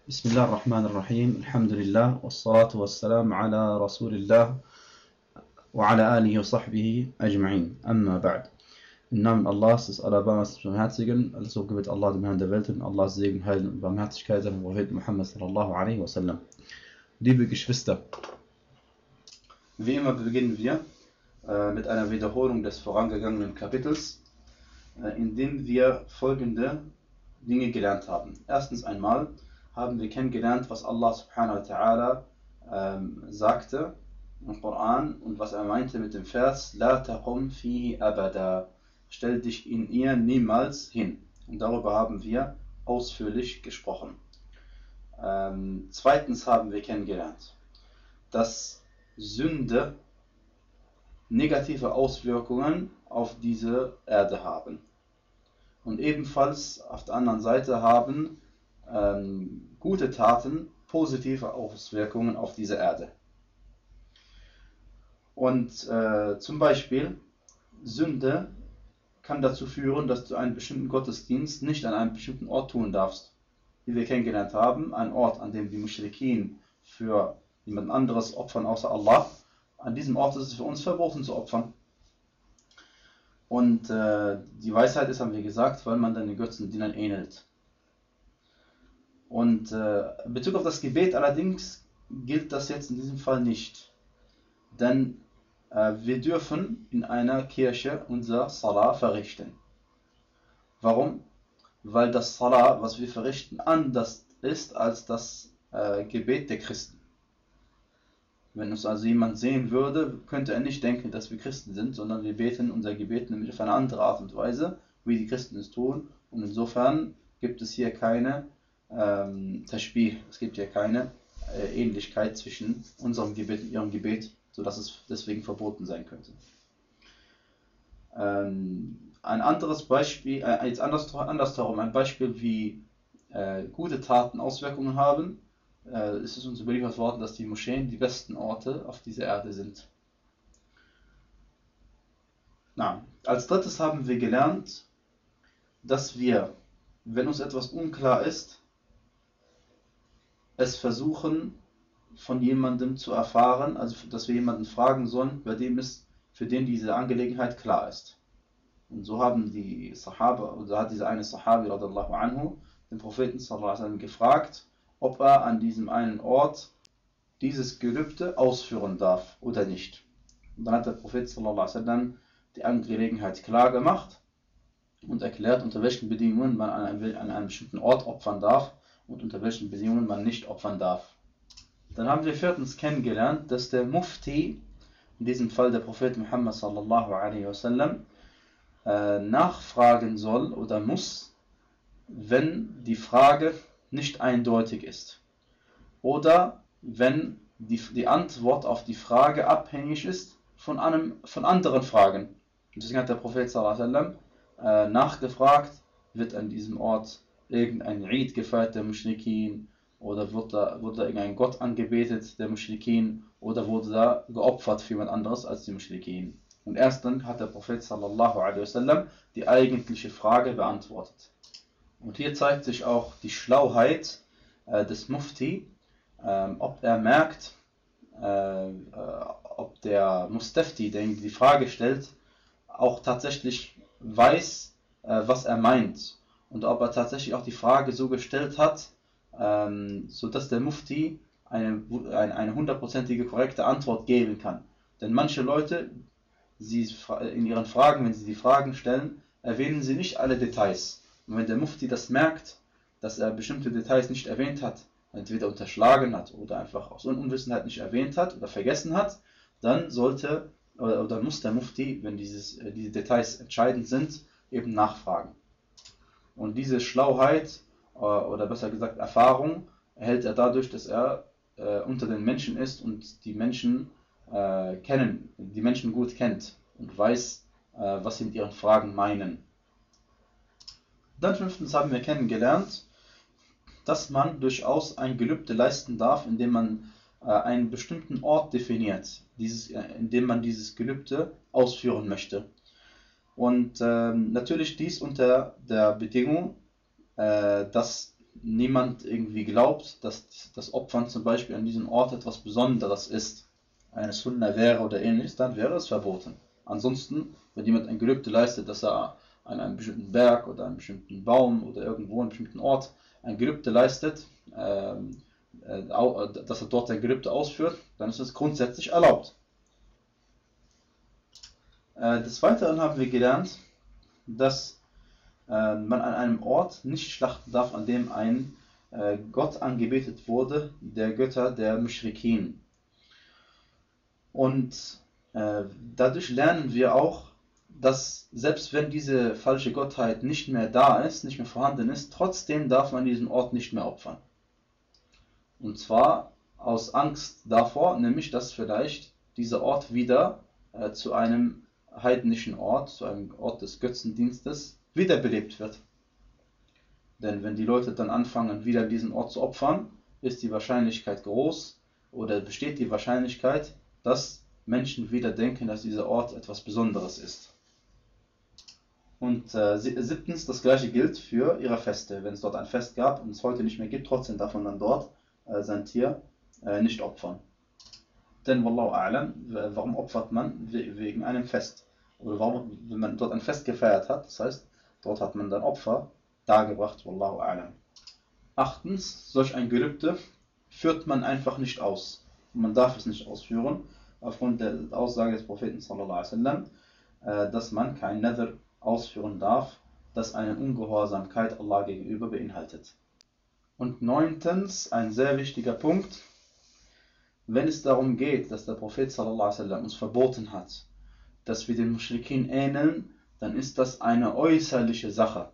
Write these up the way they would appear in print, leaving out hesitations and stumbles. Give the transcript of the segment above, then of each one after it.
بسم الله الرحمن الرحيم الحمد لله والصلاة والسلام على رسول الله وعلى آله وصحبه أجمعين أما بعد. Im Namen Allahs, des Allerbarmers Barmherzigen, also gebet Allah dem Herrn der Welt und Allahs Segen, Heil und Barmherzigkeit an Prophet Muhammad sallallahu alaihi wasallam. Liebe Geschwister, wie immer beginnen wir mit einer Wiederholung des vorangegangenen Kapitels, in dem wir folgende Dinge gelernt haben. Erstens einmal haben wir kennengelernt, was Allah subhanahu wa ta'ala sagte im Koran und was er meinte mit dem Vers La taqum fihi abada, stell dich in ihr niemals hin. Und darüber haben wir ausführlich gesprochen. Zweitens haben wir kennengelernt, dass Sünde negative Auswirkungen auf diese Erde haben. Und ebenfalls auf der anderen Seite haben gute Taten positive Auswirkungen auf diese Erde. Und zum Beispiel, Sünde kann dazu führen, dass du einen bestimmten Gottesdienst nicht an einem bestimmten Ort tun darfst. Wie wir kennengelernt haben, ein Ort, an dem die Muschrikin für jemand anderes opfern außer Allah, an diesem Ort ist es für uns verboten zu opfern. Und die Weisheit ist, haben wir gesagt, weil man dann den Götzendienern ähnelt. Und in Bezug auf das Gebet allerdings gilt das jetzt in diesem Fall nicht. Denn wir dürfen in einer Kirche unser Salah verrichten. Warum? Weil das Salah, was wir verrichten, anders ist als das Gebet der Christen. Wenn uns also jemand sehen würde, könnte er nicht denken, dass wir Christen sind, sondern wir beten unser Gebet nämlich auf eine andere Art und Weise, wie die Christen es tun. Und insofern gibt es hier keine Tashbih, es gibt hier keine Ähnlichkeit zwischen unserem Gebet und ihrem Gebet, sodass es deswegen verboten sein könnte. Ein anderes Beispiel, jetzt andersherum, ein Beispiel, wie gute Taten Auswirkungen haben, ist es uns überliefert worden, dass die Moscheen die besten Orte auf dieser Erde sind. Na, als drittes haben wir gelernt, dass wir, wenn uns etwas unklar ist, es versuchen von jemandem zu erfahren, also dass wir jemanden fragen sollen, für den diese Angelegenheit klar ist. Und so haben die Sahaba, oder hat dieser eine Sahabi radallahu anhu den Propheten sallallahu alaihi wasallam gefragt, ob er an diesem einen Ort dieses Gelübde ausführen darf oder nicht. Und dann hat der Prophet sallallahu alaihi wasallam die Angelegenheit klar gemacht und erklärt, unter welchen Bedingungen man an einem bestimmten Ort opfern darf und unter welchen Bedingungen man nicht opfern darf. Dann haben wir viertens kennengelernt, dass der Mufti, in diesem Fall der Prophet Muhammad sallallahu alaihi wasallam, nachfragen soll oder muss, wenn die Frage nicht eindeutig ist oder wenn die Antwort auf die Frage abhängig ist von anderen Fragen. Und deswegen hat der Prophet sallallahu alaihi wasallam nachgefragt, wird an diesem Ort irgendein Eid gefeiert der Muschrikin oder wurde da irgendein Gott angebetet der Muschrikin oder wurde da geopfert für jemand anderes als die Muschrikin. Und erst dann hat der Prophet sallallahu alaihi wasallam die eigentliche Frage beantwortet. Und hier zeigt sich auch die Schlauheit des Mufti, ob er merkt, ob der Mustafti, der ihm die Frage stellt, auch tatsächlich weiß, was er meint. Und ob er tatsächlich auch die Frage so gestellt hat, sodass der Mufti eine hundertprozentige korrekte Antwort geben kann. Denn manche Leute, in ihren Fragen, wenn sie die Fragen stellen, erwähnen sie nicht alle Details. Und wenn der Mufti das merkt, dass er bestimmte Details nicht erwähnt hat, entweder unterschlagen hat oder einfach aus Unwissenheit nicht erwähnt hat oder vergessen hat, dann muss der Mufti, wenn diese Details entscheidend sind, eben nachfragen. Und diese Schlauheit, oder besser gesagt Erfahrung, erhält er dadurch, dass er unter den Menschen ist und die Menschen gut kennt und weiß, was sie mit ihren Fragen meinen. Dann fünftens haben wir kennengelernt, dass man durchaus ein Gelübde leisten darf, indem man einen bestimmten Ort definiert, indem man dieses Gelübde ausführen möchte. Und natürlich dies unter der Bedingung, dass niemand irgendwie glaubt, dass das Opfern zum Beispiel an diesem Ort etwas Besonderes ist, eine Sunna wäre oder ähnliches, dann wäre es verboten. Ansonsten, wenn jemand ein Gelübde leistet, dass er an einem bestimmten Berg oder einem bestimmten Baum oder irgendwo an einem bestimmten Ort ein Gelübde leistet, dass er dort ein Gelübde ausführt, dann ist es grundsätzlich erlaubt. Des Weiteren haben wir gelernt, dass man an einem Ort nicht schlachten darf, an dem ein Gott angebetet wurde, der Götter der Muschrikin. Und dadurch lernen wir auch, dass selbst wenn diese falsche Gottheit nicht mehr da ist, nicht mehr vorhanden ist, trotzdem darf man diesen Ort nicht mehr opfern. Und zwar aus Angst davor, nämlich dass vielleicht dieser Ort wieder zu einem heidnischen Ort, zu einem Ort des Götzendienstes wiederbelebt wird. Denn wenn die Leute dann anfangen, wieder diesen Ort zu opfern, ist die Wahrscheinlichkeit groß oder besteht die Wahrscheinlichkeit, dass Menschen wieder denken, dass dieser Ort etwas Besonderes ist. Und siebtens, das gleiche gilt für ihre Feste. Wenn es dort ein Fest gab und es heute nicht mehr gibt, trotzdem darf man dann dort sein Tier nicht opfern. Denn Wallahu a'lam, warum opfert man? Wegen einem Fest. Oder warum, wenn man dort ein Fest gefeiert hat, das heißt, dort hat man dann Opfer dargebracht, Wallahu a'lam. Achtens, solch ein Gelübde führt man einfach nicht aus. Und man darf es nicht ausführen, aufgrund der Aussage des Propheten sallallahu alaihi wasallam, dass man kein Nadhr ausführen darf, das eine Ungehorsamkeit Allah gegenüber beinhaltet. Und neuntens, ein sehr wichtiger Punkt, wenn es darum geht, dass der Prophet sallallahu alaihi wasallam uns verboten hat, dass wir den Muschrikin ähneln, dann ist das eine äußerliche Sache.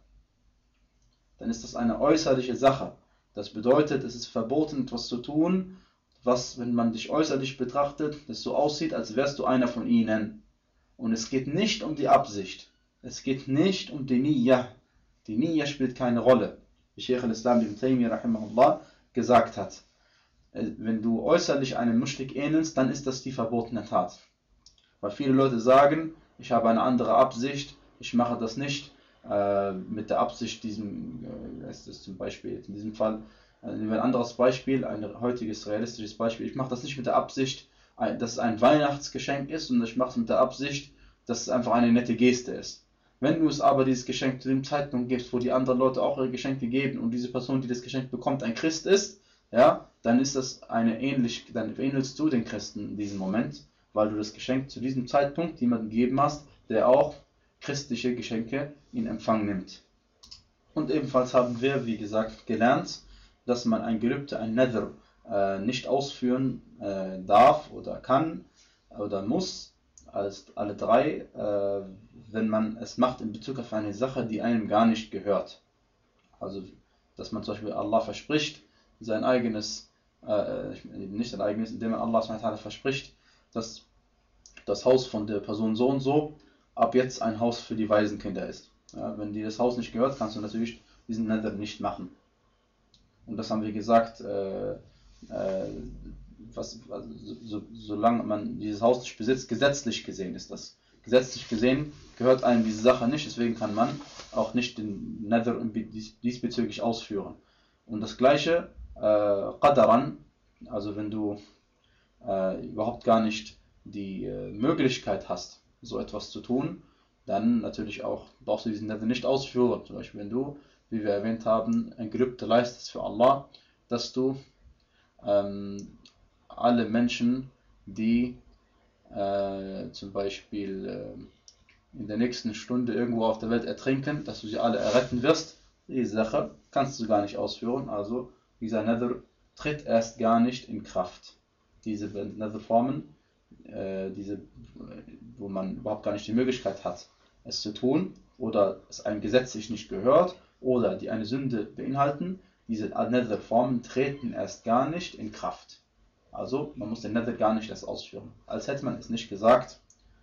Das bedeutet, es ist verboten, etwas zu tun, was, wenn man dich äußerlich betrachtet, es so aussieht, als wärst du einer von ihnen. Und es geht nicht um die Absicht. Es geht nicht um die Niyyah. Die Niyyah spielt keine Rolle. Wie Shaykh al-Islam ibn Taymiyyah rahimahullah gesagt hat. Wenn du äußerlich einem Muschrik ähnelst, dann ist das die verbotene Tat. Weil viele Leute sagen, ich habe eine andere Absicht, ich mache das nicht mit der Absicht, ist das zum Beispiel in diesem Fall, ein anderes Beispiel, ein heutiges realistisches Beispiel, ich mache das nicht mit der Absicht, dass es ein Weihnachtsgeschenk ist, und ich mache es mit der Absicht, dass es einfach eine nette Geste ist. Wenn du es aber dieses Geschenk zu dem Zeitpunkt gibst, wo die anderen Leute auch ihre Geschenke geben und diese Person, die das Geschenk bekommt, ein Christ ist, ja, dann ist das dann ähnelst du den Christen in diesem Moment, weil du das Geschenk zu diesem Zeitpunkt jemandem gegeben hast, der auch christliche Geschenke in Empfang nimmt. Und ebenfalls haben wir, wie gesagt, gelernt, dass man ein Gelübde, ein Nadhr, nicht ausführen darf oder kann oder muss, als alle drei, wenn man es macht in Bezug auf eine Sache, die einem gar nicht gehört. Also, dass man zum Beispiel Allah verspricht, sein eigenes, nicht sein eigenes, indem man Allah verspricht, dass das Haus von der Person so und so ab jetzt ein Haus für die Waisenkinder ist. Ja, wenn dir das Haus nicht gehört, kannst du natürlich diesen Nadhr nicht machen. Und das haben wir gesagt, solange man dieses Haus nicht besitzt, gesetzlich gesehen ist das. Gesetzlich gesehen gehört einem diese Sache nicht, deswegen kann man auch nicht den Nadhr diesbezüglich ausführen. Und das gleiche, Qadaran, also wenn du überhaupt gar nicht die Möglichkeit hast, so etwas zu tun, dann natürlich auch darfst du diesen Nadhr nicht ausführen. Zum Beispiel, wenn du, wie wir erwähnt haben, ein Gelübde leistest für Allah, dass du alle Menschen, die zum Beispiel in der nächsten Stunde irgendwo auf der Welt ertrinken, dass du sie alle erretten wirst, diese Sache kannst du gar nicht ausführen. Also dieser Nadhr tritt erst gar nicht in Kraft. Diese Nadhr-Formen, wo man überhaupt gar nicht die Möglichkeit hat, es zu tun, oder es einem gesetzlich nicht gehört, oder die eine Sünde beinhalten, diese Nadhr-Formen treten erst gar nicht in Kraft. Also man muss den Nadhr gar nicht erst ausführen. Als hätte man es nicht gesagt.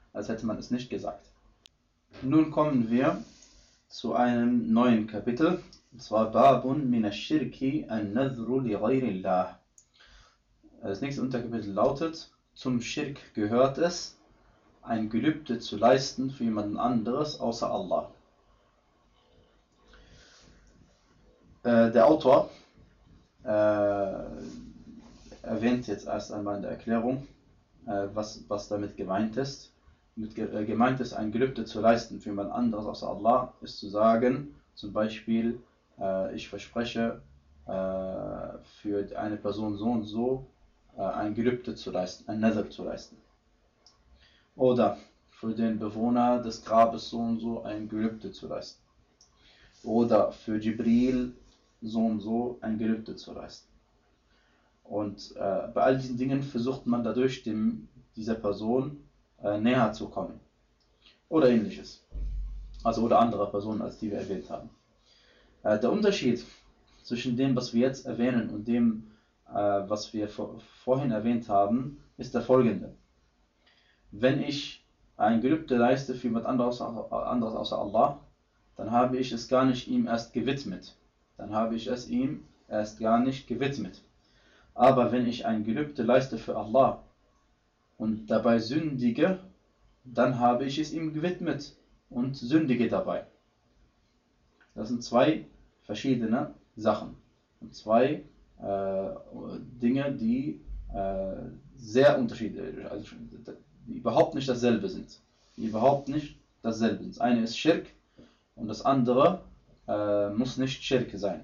Nun kommen wir zu einem neuen Kapitel, und zwar Babun min ash-Shirki an-Nadhru li ghayrillah. Das nächste Unterkapitel lautet: Zum Schirk gehört es, ein Gelübde zu leisten für jemanden anderes außer Allah. Der Autor erwähnt jetzt erst einmal in der Erklärung, was damit gemeint ist. Gemeint ist, ein Gelübde zu leisten für jemand anderes außer Allah, ist zu sagen, zum Beispiel, ich verspreche für eine Person so und so ein Gelübde zu leisten, ein Nadhr zu leisten. Oder für den Bewohner des Grabes so und so ein Gelübde zu leisten. Oder für Jibril so und so ein Gelübde zu leisten. Und bei all diesen Dingen versucht man dadurch dieser Person näher zu kommen. Oder ähnliches. Also oder andere Personen, als die wir erwähnt haben. Der Unterschied zwischen dem, was wir jetzt erwähnen und dem, was wir vorhin erwähnt haben, ist der folgende. Wenn ich ein Gelübde leiste für jemand anderes außer Allah, dann habe ich es gar nicht ihm erst gewidmet. Aber wenn ich ein Gelübde leiste für Allah und dabei sündige, dann habe ich es ihm gewidmet und sündige dabei. Das sind zwei verschiedene Sachen. Und zwei Dinge, die sehr unterschiedlich, also die überhaupt nicht dasselbe sind. Das eine ist Schirk und das andere muss nicht Schirk sein.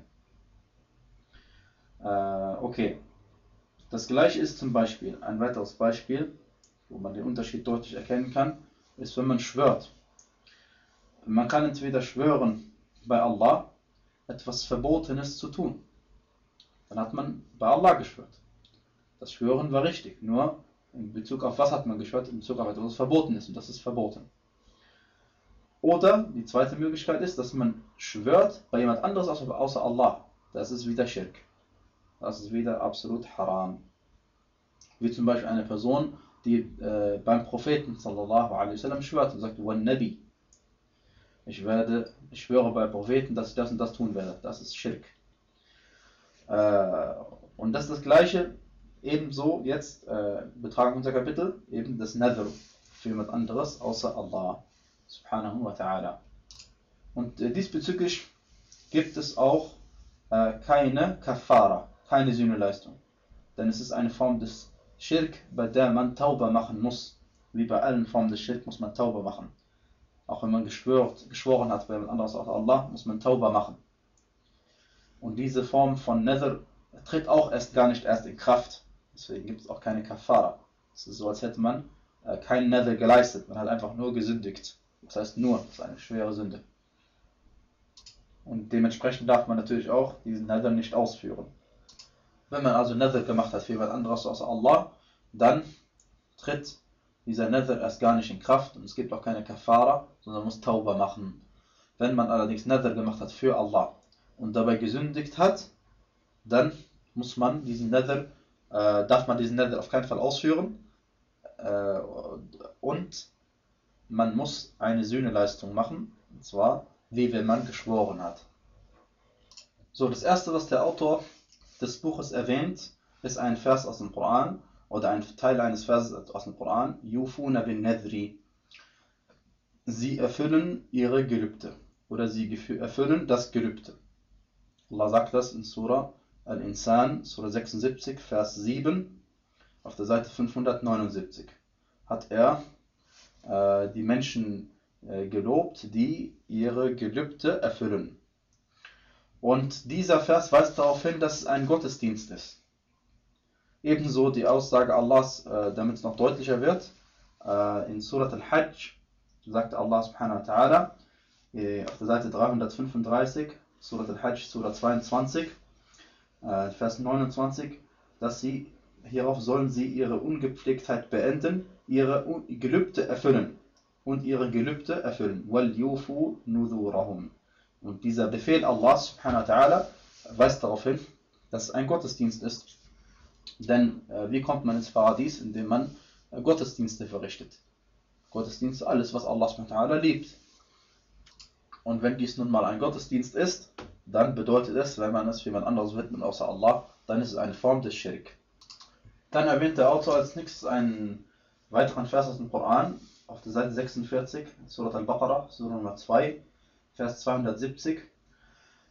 Okay. Das gleiche ist zum Beispiel, ein weiteres Beispiel, wo man den Unterschied deutlich erkennen kann, ist, wenn man schwört. Man kann entweder schwören bei Allah, etwas Verbotenes zu tun. Dann hat man bei Allah geschwört. Das Schwören war richtig, nur in Bezug auf was hat man geschwört? In Bezug auf etwas, was verboten ist, und das ist verboten. Oder die zweite Möglichkeit ist, dass man schwört bei jemand anderes außer Allah. Das ist wieder Schirk. Das ist wieder absolut haram. Wie zum Beispiel eine Person, die beim Propheten sallallahu alaihi wasallam schwört und sagt, Wan Nabi. Ich schwöre bei Propheten, dass ich das und das tun werde. Das ist Schirk. Und das ist das Gleiche, ebenso jetzt betragen unser Kapitel, eben das Nadhr für jemand anderes außer Allah subhanahu wa ta'ala. Und diesbezüglich gibt es auch keine Kafara, keine Sühneleistung. Denn es ist eine Form des Schirk, bei der man Tauba machen muss. Wie bei allen Formen des Schirk muss man Tauba machen. Auch wenn man geschworen hat bei jemand anderes außer Allah, muss man Tauba machen. Und diese Form von Nadhr tritt auch gar nicht erst in Kraft. Deswegen gibt es auch keine Kafara. Es ist so, als hätte man keinen Nadhr geleistet. Man hat einfach nur gesündigt. Das heißt nur, das ist eine schwere Sünde. Und dementsprechend darf man natürlich auch diesen Nadhr nicht ausführen. Wenn man also Nadhr gemacht hat für jemand anderes außer Allah, dann tritt dieser Nadhr erst gar nicht in Kraft und es gibt auch keine Kafara, sondern muss Tauba machen. Wenn man allerdings Nadhr gemacht hat für Allah und dabei gesündigt hat, dann darf man diesen Nadhr auf keinen Fall ausführen und man muss eine Sühneleistung machen, und zwar wie wenn man geschworen hat. So, das erste, was der Autor des Buches erwähnt, ist ein Vers aus dem Koran oder ein Teil eines Verses aus dem Koran. Yufuna bin Nadhri. Sie erfüllen ihre Gelübde oder sie erfüllen das Gelübde. Allah sagt das in Surah Al-Insan, Surah 76, Vers 7, auf der Seite 579. Hat er die Menschen gelobt, die ihre Gelübde erfüllen. Und dieser Vers weist darauf hin, dass es ein Gottesdienst ist. Ebenso die Aussage Allahs, damit es noch deutlicher wird, in Surat Al-Hajj sagt Allah subhanahu wa ta'ala auf der Seite 335, Surat Al-Hajj, Surah 22, Vers 29, dass hierauf sollen sie ihre Ungepflegtheit beenden, ihre Gelübde erfüllen. Und ihre Gelübde erfüllen. Wal yufu nudurahum. Und dieser Befehl Allah subhanahu wa ta'ala weist darauf hin, dass es ein Gottesdienst ist. Denn wie kommt man ins Paradies? Indem man Gottesdienste verrichtet. Gottesdienst ist alles, was Allah subhanahu wa ta'ala liebt. Und wenn dies nun mal ein Gottesdienst ist, dann bedeutet es, wenn man es für jemand anderes widmet außer Allah, dann ist es eine Form des Schirk. Dann erwähnt der Autor als nächstes einen weiteren Vers aus dem Koran, auf der Seite 46, Surat Al-Baqarah, Surah Nummer 2, Vers 270.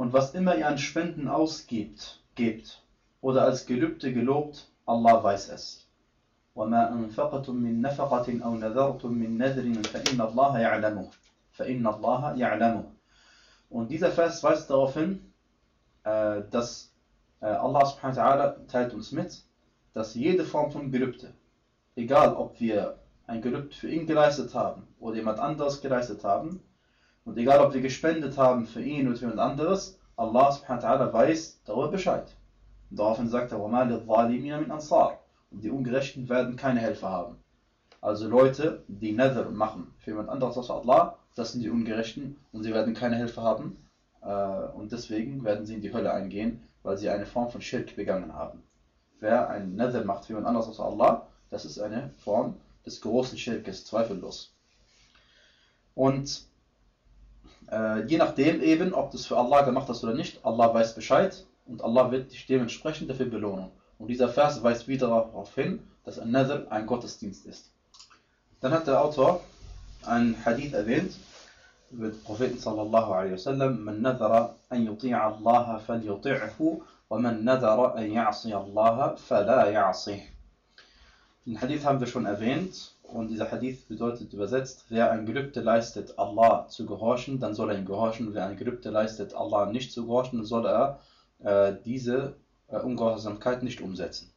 Und was immer ihr an Spenden gebt oder als Gelübde gelobt, Allah weiß es. وَمَا أَنفَقْتُم مِّن نَفَقَةٍ أَوْ نَذَرْتُم مِّن نَذْرٍ فَإِنَّ اللَّهَ يَعْلَمُهُ. Und dieser Vers weist darauf hin, dass Allah subhanahu wa ta'ala teilt uns mit, dass jede Form von Gelübde, egal ob wir ein Gelübde für ihn geleistet haben oder jemand anderes geleistet haben, und egal ob wir gespendet haben für ihn oder für jemand anderes, Allah subhanahu wa ta'ala weiß darüber Bescheid. Und daraufhin sagt er, وَمَا لِلظَّالِمِينَ مِنْ أَنصَارٍ. Und die Ungerechten werden keine Helfer haben. Also Leute, die Nadhr machen für jemand anderes außer Allah, das sind die Ungerechten und sie werden keine Helfer haben. Und deswegen werden sie in die Hölle eingehen, weil sie eine Form von Schirk begangen haben. Wer einen Nadhr macht für jemand anderes außer Allah, das ist eine Form des großen Schirkes, zweifellos. Und je nachdem eben, ob du es für Allah gemacht hast oder nicht, Allah weiß Bescheid und Allah wird dich dementsprechend dafür belohnen. Und dieser Vers weist wieder darauf hin, dass ein Nadhr ein Gottesdienst ist. Dann hat der Autor einen Hadith erwähnt, über den Propheten sallallahu alaihi wasallam: Man nadhara an yuti'a Allah falyuti'hu wa man nadhara an ya'si Allah fala ya'sih. Den Hadith haben wir schon erwähnt und dieser Hadith bedeutet übersetzt: Wer ein Gelübde leistet, Allah zu gehorchen, dann soll er ihm gehorchen. Wer ein Gelübde leistet, Allah nicht zu gehorchen, dann soll er diese Ungehorsamkeit nicht umsetzen.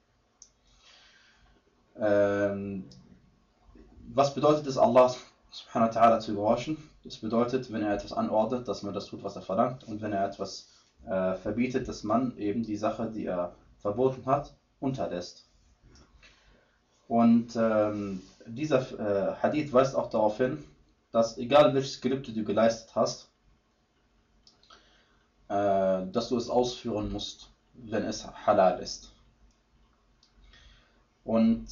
Was bedeutet es, Allah subhanahu wa ta'ala zu gehorchen? Das bedeutet, wenn er etwas anordnet, dass man das tut, was er verlangt, und wenn er etwas verbietet, dass man eben die Sache, die er verboten hat, unterlässt. Und dieser Hadith weist auch darauf hin, dass egal welches Gelübde du geleistet hast, dass du es ausführen musst, wenn es halal ist. Und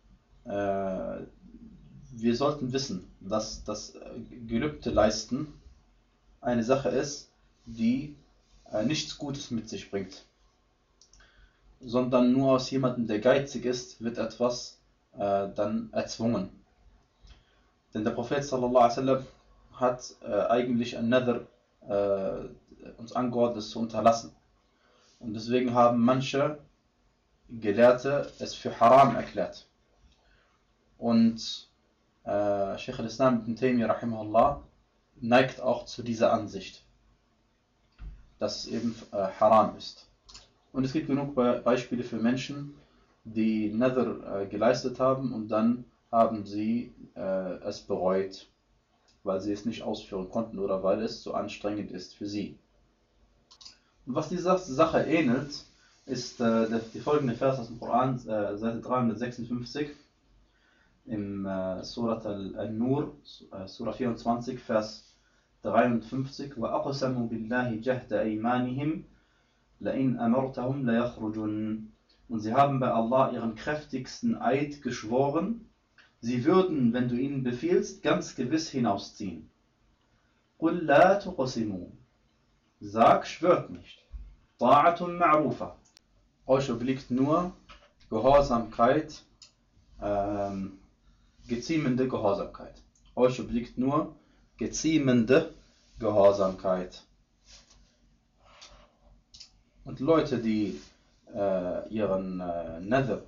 wir sollten wissen, dass das Gelübde leisten eine Sache ist, die nichts Gutes mit sich bringt, sondern nur aus jemandem, der geizig ist, wird etwas dann erzwungen. Denn der Prophet sallallahu alaihi wasallam hat eigentlich ein Nadhr uns angeordnet, es zu unterlassen. Und deswegen haben manche Gelehrte es für haram erklärt. Und Shaykh al-Islam ibn Taymiyyah rahimahullah neigt auch zu dieser Ansicht, dass es eben haram ist. Und es gibt genug Beispiele für Menschen, die Nadhr geleistet haben und dann haben sie es bereut, weil sie es nicht ausführen konnten oder weil es so anstrengend ist für sie. Und was diese Sache ähnelt, ist die folgende Vers aus dem Koran, Seite 356, im Surat al-Nur, Surah 24, Vers 53: وَأَقْسَمُوا بِاللَّهِ جَهْدَ أَيْمَانِهِمْ لَإِنْ أَمَرْتَهُمْ لَيَخْرُجُنَّ. Und sie haben bei Allah ihren kräftigsten Eid geschworen, sie würden, wenn du ihnen befiehlst, ganz gewiss hinausziehen. قُلْ لَا تُقْسِمُوا. Sag, schwört nicht. طَاعَةٌ مَعْرُوفَةٌ. Euch obliegt nur Gehorsamkeit, geziemende Gehorsamkeit. Euch obliegt nur geziemende Gehorsamkeit. Und Leute, die ihren Nadhr,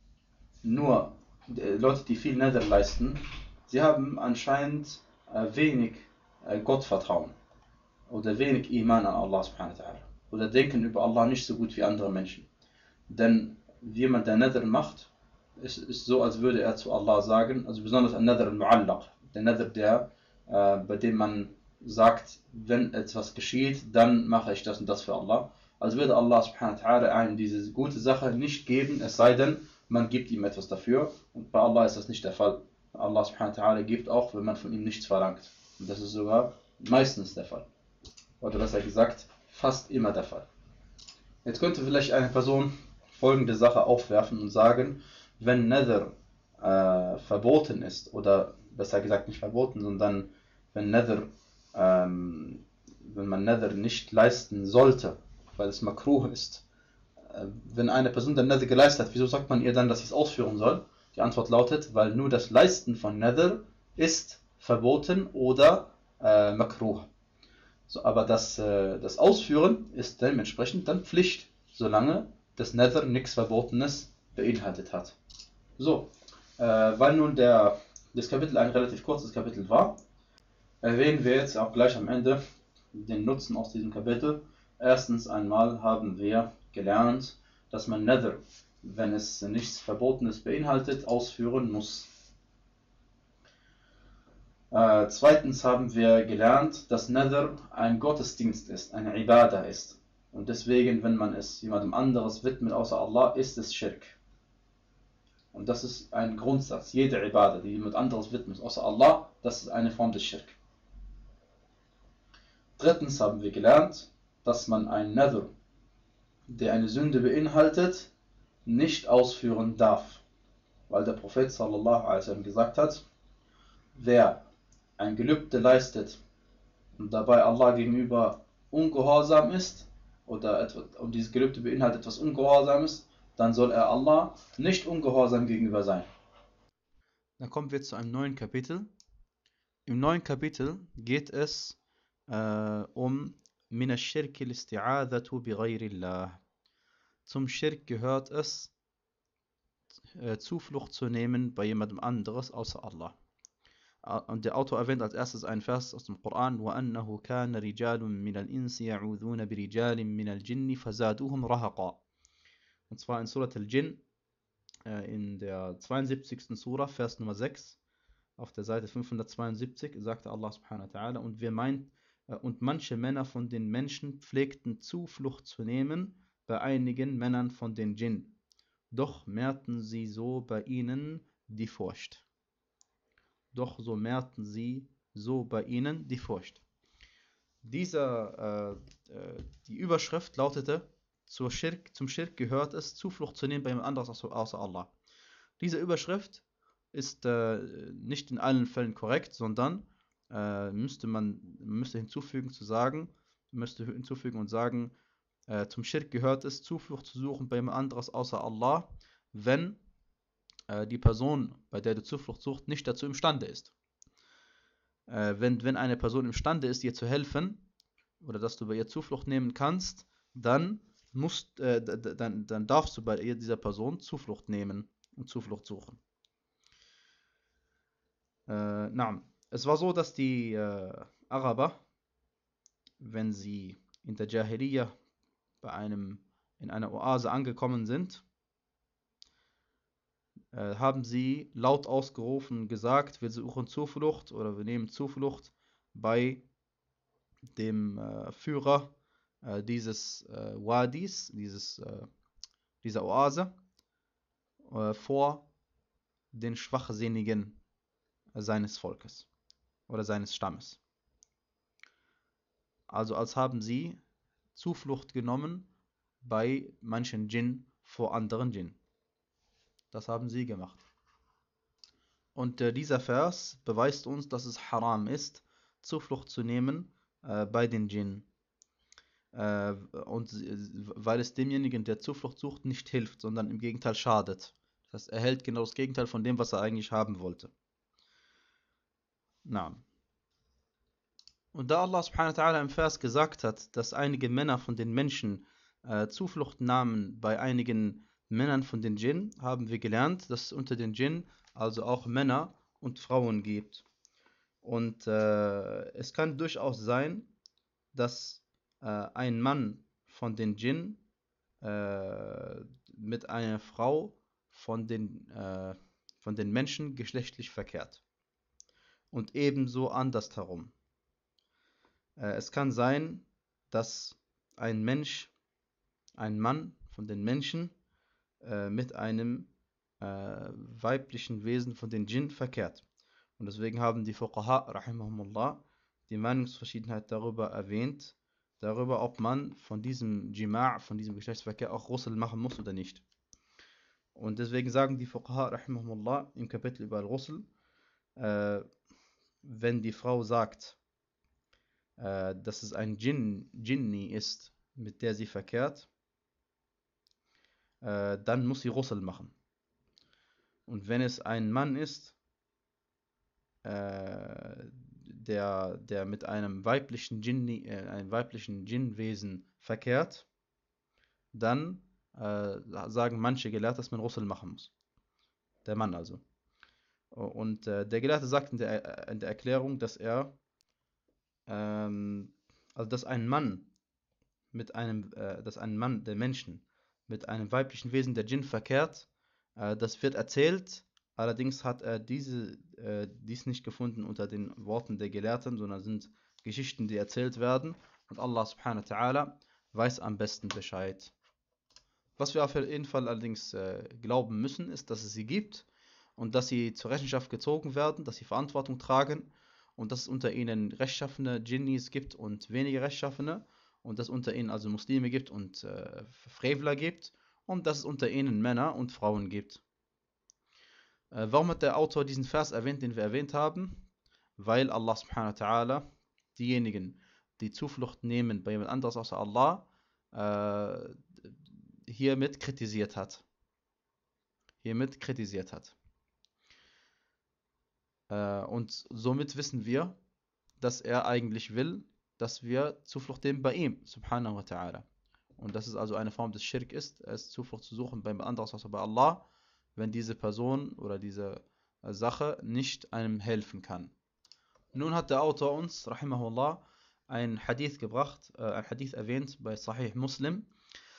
Leute, die viel Nadhr leisten, sie haben anscheinend wenig Gottvertrauen oder wenig Iman an Allah subhanahu wa ta'ala oder denken über Allah nicht so gut wie andere Menschen. Denn jemand, der Nadhr macht, ist so, als würde er zu Allah sagen, also besonders ein Nadhr al-Mu'allaq, der Nadhr, bei dem man sagt, wenn etwas geschieht, dann mache ich das und das für Allah. Also würde Allah subhanahu wa ta'ala einem diese gute Sache nicht geben, es sei denn, man gibt ihm etwas dafür. Und bei Allah ist das nicht der Fall. Allah subhanahu wa ta'ala gibt auch, wenn man von ihm nichts verlangt. Und das ist sogar meistens der Fall. Oder besser gesagt, fast immer der Fall. Jetzt könnte vielleicht eine Person folgende Sache aufwerfen und sagen, wenn Nadhr verboten ist, oder besser gesagt nicht verboten, sondern wenn man Nadhr nicht leisten sollte, weil es makruh ist. Wenn eine Person den Nadhr geleistet hat, wieso sagt man ihr dann, dass sie es ausführen soll? Die Antwort lautet, weil nur das Leisten von Nadhr ist verboten oder makruh. So, aber das Ausführen ist dementsprechend dann Pflicht, solange das Nether nichts Verbotenes beinhaltet hat. So, weil nun das Kapitel ein relativ kurzes Kapitel war, erwähnen wir jetzt auch gleich am Ende den Nutzen aus diesem Kapitel. Erstens einmal haben wir gelernt, dass man Nether, wenn es nichts Verbotenes beinhaltet, ausführen muss. Zweitens haben wir gelernt, dass Nether ein Gottesdienst ist, eine Ibadah ist. Und deswegen, wenn man es jemandem anderes widmet außer Allah, ist es Schirk. Und das ist ein Grundsatz. Jede Ibadah, die jemand anderes widmet außer Allah, das ist eine Form des Schirk. Drittens haben wir gelernt, dass man einen Nether, der eine Sünde beinhaltet, nicht ausführen darf. Weil der Prophet sallallahu alaihi wasallam gesagt hat, wer ein Gelübde leistet und dabei Allah gegenüber ungehorsam ist, und dieses Gelübde beinhaltet etwas Ungehorsames, dann soll er Allah nicht ungehorsam gegenüber sein. Dann kommen wir zu einem neuen Kapitel. Im neuen Kapitel geht es um Min ash-Shirk al-Isti'adhatu bi ghayrillah. Zum Schirk gehört es, Zuflucht zu nehmen bei jemandem anderes außer Allah. Und der Autor erwähnt als erstes einen Vers aus dem Koran: وَأَنَّهُ كَانَ رِجَالٌ مِنَ الْإِنسِ يَعُوذُونَ بِرِجَالٍ مِنَ الْجِنِّ فَزَادُوهُمْ رَهَقًا. Und zwar in Surat al-Jinn, in der 72. Surah, Vers Nummer 6, auf der Seite 572, sagte Allah subhanahu wa ta'ala, und manche Männer von den Menschen pflegten Zuflucht zu nehmen bei einigen Männern von den Djinn, doch mehrten sie so bei ihnen die Furcht. Die Überschrift lautete: zum Schirk gehört es, Zuflucht zu nehmen bei jemand anderes außer Allah. Diese Überschrift ist nicht in allen Fällen korrekt, sondern müsste hinzufügen und sagen, zum Schirk gehört es, Zuflucht zu suchen bei jemand anderes außer Allah, wenn die Person, bei der du Zuflucht suchst, nicht dazu imstande ist. Wenn eine Person imstande ist, dir zu helfen, oder dass du bei ihr Zuflucht nehmen kannst, dann darfst du bei dieser Person Zuflucht nehmen und Zuflucht suchen. Es war so, dass die Araber, wenn sie in der Jahiliyyah in einer Oase angekommen sind, haben sie laut ausgerufen und gesagt, wir suchen Zuflucht oder wir nehmen Zuflucht bei dem Führer dieses Wadis, dieser Oase, vor den Schwachsinnigen seines Volkes oder seines Stammes. Also als haben sie Zuflucht genommen bei manchen Djinn vor anderen Djinn. Das haben sie gemacht. Und dieser Vers beweist uns, dass es haram ist, Zuflucht zu nehmen bei den Djinn. Weil es demjenigen, der Zuflucht sucht, nicht hilft, sondern im Gegenteil schadet. Das heißt, er hält genau das Gegenteil von dem, was er eigentlich haben wollte. Na. Und da Allah subhanahu wa ta'ala im Vers gesagt hat, dass einige Männer von den Menschen Zuflucht nahmen bei einigen Männern von den Djinn, haben wir gelernt, dass es unter den Djinn also auch Männer und Frauen gibt. Und es kann durchaus sein, dass ein Mann von den Djinn mit einer Frau von den Menschen geschlechtlich verkehrt. Und ebenso andersherum. Es kann sein, dass ein Mann von den Menschen mit einem weiblichen Wesen von den Djinn verkehrt. Und deswegen haben die Fuqaha, rahimahumullah, die Meinungsverschiedenheit darüber erwähnt, ob man von diesem Jima', von diesem Geschlechtsverkehr auch Ghusl machen muss oder nicht. Und deswegen sagen die Fuqaha, rahimahumullah, im Kapitel über Al-Ghusl, wenn die Frau sagt, dass es ein Jinni ist, mit der sie verkehrt, dann muss sie Ghusl machen. Und wenn es ein Mann ist, der mit einem weiblichen Djinnwesen verkehrt, dann sagen manche Gelehrte, dass man Ghusl machen muss. Der Mann also. Und der Gelehrte sagt in der Erklärung, dass also dass ein Mann dass ein Mann der Menschen mit einem weiblichen Wesen der Djinn verkehrt, das wird erzählt. Allerdings hat er dies nicht gefunden unter den Worten der Gelehrten, sondern sind Geschichten, die erzählt werden. Und Allah subhanahu wa ta'ala weiß am besten Bescheid. Was wir auf jeden Fall allerdings glauben müssen, ist, dass es sie gibt und dass sie zur Rechenschaft gezogen werden, dass sie Verantwortung tragen und dass es unter ihnen rechtschaffene Djinnis gibt und wenige rechtschaffene und dass es unter ihnen also Muslime gibt und Frevler gibt und dass es unter ihnen Männer und Frauen gibt. Warum hat der Autor diesen Vers erwähnt, den wir erwähnt haben? Weil Allah subhanahu wa ta'ala diejenigen, die Zuflucht nehmen bei jemand anderes außer Allah, hiermit kritisiert hat. Und somit wissen wir, dass er eigentlich will, dass wir Zuflucht nehmen bei ihm, subhanahu wa ta'ala. Und dass es also eine Form des Schirk ist, es Zuflucht zu suchen bei jemand anderes außer bei Allah, wenn diese Person oder diese Sache nicht einem helfen kann. Nun hat der Autor uns, rahimahullah, ein Hadith gebracht, ein Hadith erwähnt bei Sahih Muslim,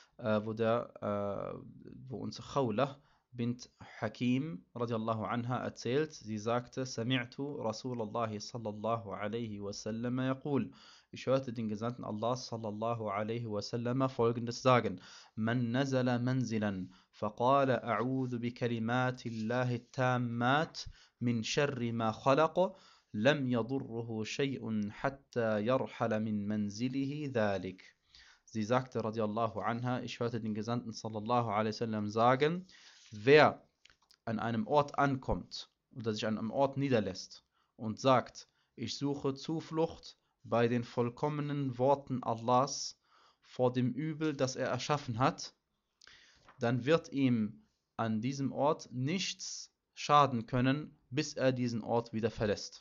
wo uns Khawlah bint Hakim radiallahu anha erzählt, sie sagte, Sami'tu Rasulallah sallallahu alaihi wasallam yaqul. Ich hörte den Gesandten Allah sallallahu alaihi wasallam folgendes sagen: Man nazala manzilan, faqala a'udhu bi kalimati Allahi tammat min sharri ma khalaq, lam yadurruhu shay'un hatta yarhala min manzilihi dhalik. Sie sagte, radiallahu anha, ich hörte den Gesandten sallallahu alaihi wasallam sagen, wer an einem Ort ankommt oder sich an einem Ort niederlässt und sagt, ich suche Zuflucht bei den vollkommenen Worten Allahs vor dem Übel, das er erschaffen hat, dann wird ihm an diesem Ort nichts schaden können, bis er diesen Ort wieder verlässt.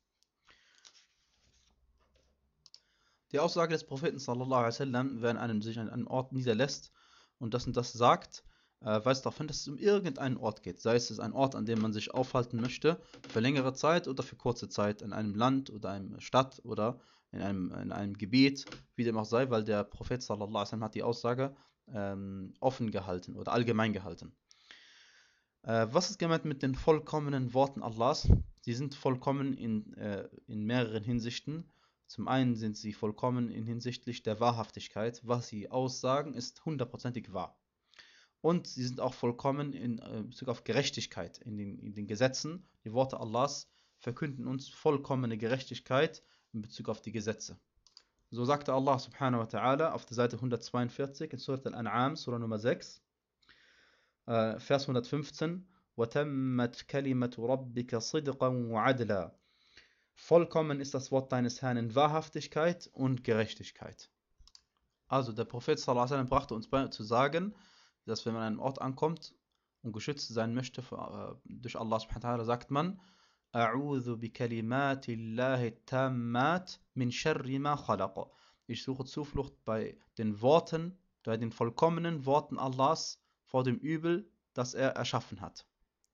Die Aussage des Propheten sallallahu alaihi wasallam, wer sich an einem Ort niederlässt und das sagt, weist darauf hin, dass es um irgendeinen Ort geht. Sei es ein Ort, an dem man sich aufhalten möchte, für längere Zeit oder für kurze Zeit, in einem Land oder einer Stadt oder in einem Gebiet, wie dem auch sei, weil der Prophet sallallahu alaihi wasallam hat die Aussage offen gehalten oder allgemein gehalten. Was ist gemeint mit den vollkommenen Worten Allahs? Sie sind vollkommen in mehreren Hinsichten. Zum einen sind sie vollkommen hinsichtlich der Wahrhaftigkeit. Was sie aussagen, ist hundertprozentig wahr. Und sie sind auch vollkommen in Bezug auf Gerechtigkeit in den Gesetzen. Die Worte Allahs verkünden uns vollkommene Gerechtigkeit in Bezug auf die Gesetze. So sagte Allah subhanahu wa ta'ala auf der Seite 142 in Surat Al-An'am, Surah Nummer 6, Vers 115, وَتَمَّتْ كَلِمَةُ رَبِّكَ صِدْقًا وَعَدْلًا. Vollkommen ist das Wort deines Herrn in Wahrhaftigkeit und Gerechtigkeit. Also der Prophet sallallahu alaihi wasallam brachte uns bei zu sagen, dass wenn man an einem Ort ankommt und geschützt sein möchte durch Allah subhanahu wa ta'ala, sagt man A'udhu bi kalimatillahi tammat min sharri ma khalaq. Ich suche Zuflucht bei den vollkommenen Worten Allahs vor dem Übel, das er erschaffen hat.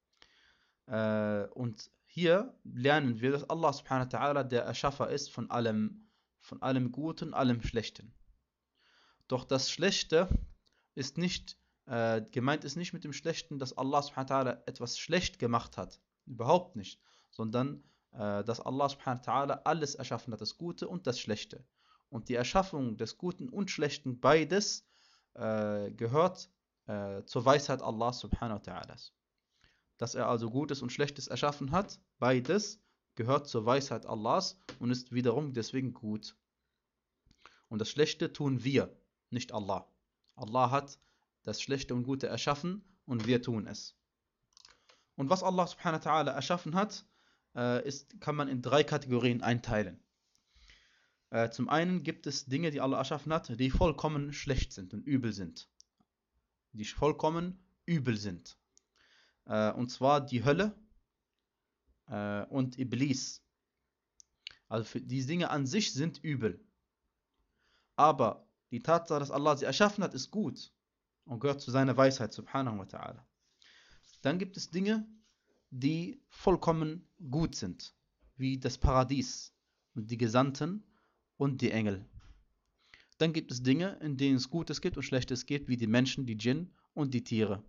Und hier lernen wir, dass Allah subhanahu wa ta'ala der Erschaffer ist von allem Guten, allem Schlechten. Doch das Schlechte ist nicht gemeint ist nicht mit dem Schlechten, dass Allah subhanahu wa ta'ala etwas schlecht gemacht hat. Überhaupt nicht. Sondern, dass Allah subhanahu wa ta'ala alles erschaffen hat, das Gute und das Schlechte. Und die Erschaffung des Guten und Schlechten, beides, gehört zur Weisheit Allah subhanahu wa ta'ala. Dass er also Gutes und Schlechtes erschaffen hat, beides gehört zur Weisheit Allahs und ist wiederum deswegen gut. Und das Schlechte tun wir, nicht Allah. Allah hat das Schlechte und Gute erschaffen und wir tun es. Und was Allah subhanahu wa ta'ala erschaffen hat, kann man in 3 Kategorien einteilen. Zum einen gibt es Dinge, die Allah erschaffen hat, die vollkommen schlecht sind und übel sind. Die vollkommen übel sind. Und zwar die Hölle und Iblis. Also die Dinge an sich sind übel. Aber die Tatsache, dass Allah sie erschaffen hat, ist gut und gehört zu seiner Weisheit, subhanahu wa ta'ala. Dann gibt es Dinge, die vollkommen gut sind, wie das Paradies und die Gesandten und die Engel. Dann gibt es Dinge, in denen es Gutes gibt und Schlechtes gibt, wie die Menschen, die Djinn und die Tiere.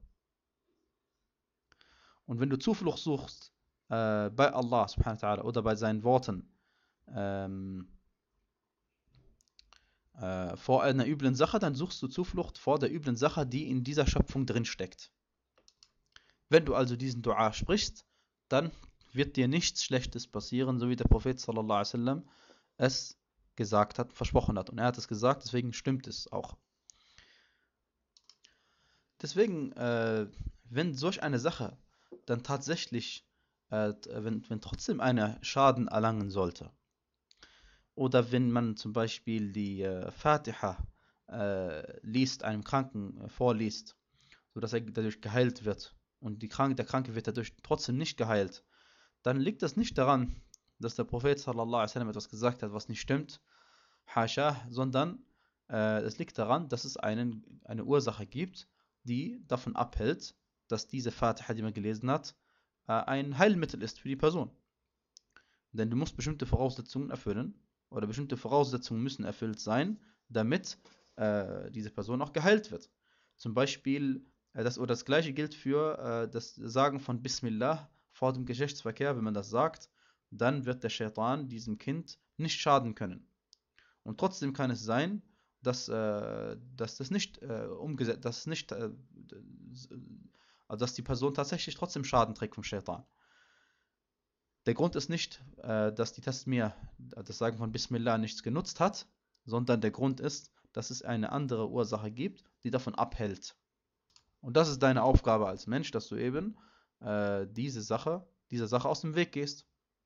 Und wenn du Zuflucht suchst bei Allah subhanahu wa ta'ala oder bei seinen Worten vor einer üblen Sache, dann suchst du Zuflucht vor der üblen Sache, die in dieser Schöpfung drin steckt. Wenn du also diesen Dua sprichst, dann wird dir nichts Schlechtes passieren, so wie der Prophet sallallahu alaihi wasallam es gesagt hat, versprochen hat. Und er hat es gesagt, deswegen stimmt es auch. Deswegen, wenn solch eine Sache dann tatsächlich, wenn trotzdem einer Schaden erlangen sollte, oder wenn man zum Beispiel die Fatiha liest, einem Kranken vorliest, sodass er dadurch geheilt wird, und der Kranke wird dadurch trotzdem nicht geheilt, dann liegt das nicht daran, dass der Prophet sallallahu alaihi wasallam etwas gesagt hat, was nicht stimmt, Hascha, sondern es liegt daran, dass es eine Ursache gibt, die davon abhält, dass diese Fatiha, die man gelesen hat, ein Heilmittel ist für die Person. Denn du musst bestimmte Voraussetzungen erfüllen, oder bestimmte Voraussetzungen müssen erfüllt sein, damit diese Person auch geheilt wird. Zum Beispiel, das gleiche gilt für das Sagen von Bismillah vor dem Geschlechtsverkehr. Wenn man das sagt, dann wird der Shaitan diesem Kind nicht schaden können. Und trotzdem kann es sein, dass das nicht umgesetzt, also dass die Person tatsächlich trotzdem Schaden trägt vom Shaitan. Der Grund ist nicht, dass die Tasmiyah, das Sagen von Bismillah, nichts genutzt hat, sondern der Grund ist, dass es eine andere Ursache gibt, die davon abhält. Und das ist deine Aufgabe als Mensch, dass du eben dieser Sache aus dem Weg gehst.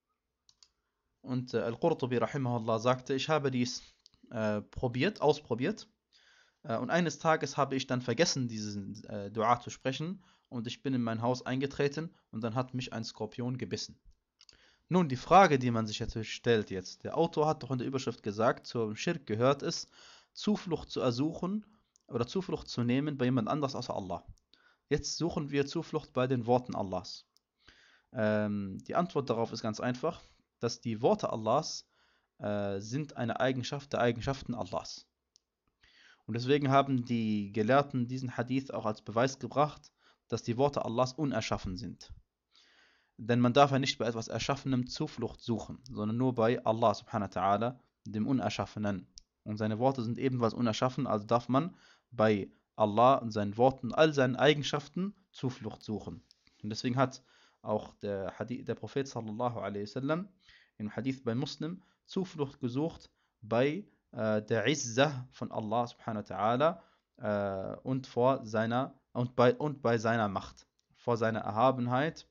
Und Al-Qurtubi rahimahullah sagte, ich habe dies ausprobiert. Und eines Tages habe ich dann vergessen, diesen Dua zu sprechen, und ich bin in mein Haus eingetreten und dann hat mich ein Skorpion gebissen. Nun, die Frage, die man sich natürlich stellt jetzt, der Autor hat doch in der Überschrift gesagt, zum Schirk gehört es, Zuflucht zu ersuchen oder Zuflucht zu nehmen bei jemand anders außer Allah. Jetzt suchen wir Zuflucht bei den Worten Allahs. Die Antwort darauf ist ganz einfach, dass die Worte Allahs sind eine Eigenschaft der Eigenschaften Allahs. Und deswegen haben die Gelehrten diesen Hadith auch als Beweis gebracht, dass die Worte Allahs unerschaffen sind. Denn man darf ja nicht bei etwas Erschaffenem Zuflucht suchen, sondern nur bei Allah subhanahu wa ta'ala, dem Unerschaffenen. Und seine Worte sind ebenfalls unerschaffen, also darf man bei Allah und seinen Worten, all seinen Eigenschaften Zuflucht suchen. Und deswegen hat auch der Prophet sallallahu alaihi wasallam im Hadith bei Muslim Zuflucht gesucht bei der Izzah von Allah subhanahu wa ta'ala und bei seiner Macht, vor seiner Erhabenheit.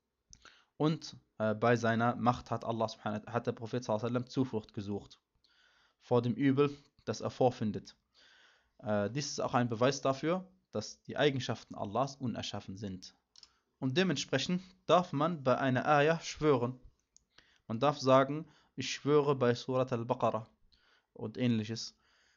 Und bei seiner Macht hat der Prophet sallallahu alaihi wasallam Zuflucht gesucht vor dem Übel, das er vorfindet. Dies ist auch ein Beweis dafür, dass die Eigenschaften Allahs unerschaffen sind. Und dementsprechend darf man bei einer Ayah schwören. Man darf sagen, ich schwöre bei Surat al-Baqarah und ähnliches.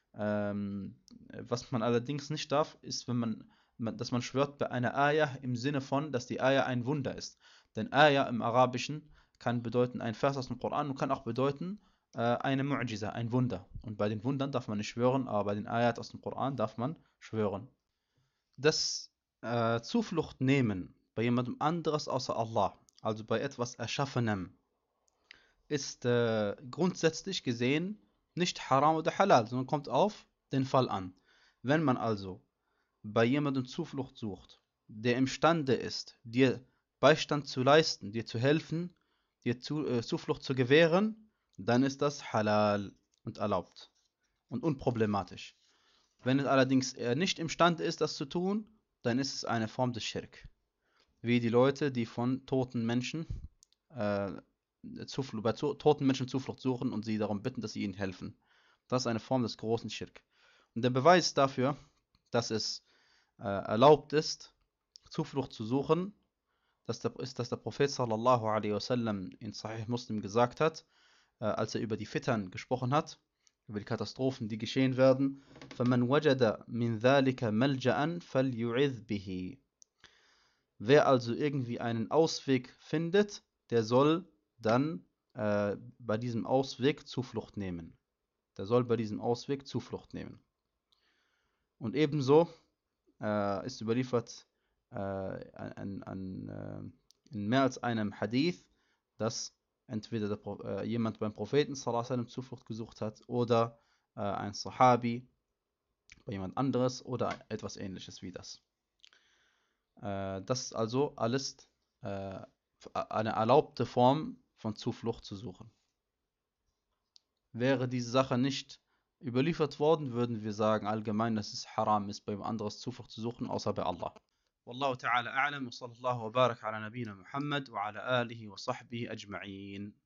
Was man allerdings nicht darf, ist, dass man schwört bei einer Ayah im Sinne von, dass die Ayah ein Wunder ist. Denn Ayah im Arabischen kann bedeuten ein Vers aus dem Koran und kann auch bedeuten eine Mu'jiza, ein Wunder. Und bei den Wundern darf man nicht schwören, aber bei den Ayat aus dem Koran darf man schwören. Das Zuflucht nehmen bei jemandem anderes außer Allah, also bei etwas Erschaffenem, ist grundsätzlich gesehen nicht haram oder halal, sondern kommt auf den Fall an. Wenn man also bei jemandem Zuflucht sucht, der imstande ist, dir Beistand zu leisten, dir zu helfen, dir Zuflucht zu gewähren, dann ist das halal und erlaubt und unproblematisch. Wenn es allerdings nicht imstande ist, das zu tun, dann ist es eine Form des Schirk. Wie die Leute, die von toten Menschen bei toten Menschen Zuflucht suchen und sie darum bitten, dass sie ihnen helfen. Das ist eine Form des großen Schirk. Und der Beweis dafür, dass es erlaubt ist, Zuflucht zu suchen, ist, dass der Prophet sallallahu alaihi wasallam in Sahih Muslim gesagt hat, als er über die Fitan gesprochen hat, über die Katastrophen, die geschehen werden. فَمَنْ وَجَدَ مِنْ ذَلِكَ مَلْجَأً فَلْيُعِذْ بِهِ. Wer also irgendwie einen Ausweg findet, der soll dann bei diesem Ausweg Zuflucht nehmen. Der soll bei diesem Ausweg Zuflucht nehmen. Und ebenso ist überliefert in mehr als einem Hadith, dass entweder jemand beim Propheten sallallahu alaihi wasallam Zuflucht gesucht hat oder ein Sahabi bei jemand anderes oder etwas ähnliches wie das. Das ist also alles eine erlaubte Form von Zuflucht zu suchen. Wäre diese Sache nicht überliefert worden, würden wir sagen allgemein, dass es haram ist, bei jemand anderes Zuflucht zu suchen, außer bei Allah. Wallahu ta'ala a'lam wa sallallahu wa barak ala nabina Muhammad wa ala alihi wa sahbihi ajma'in.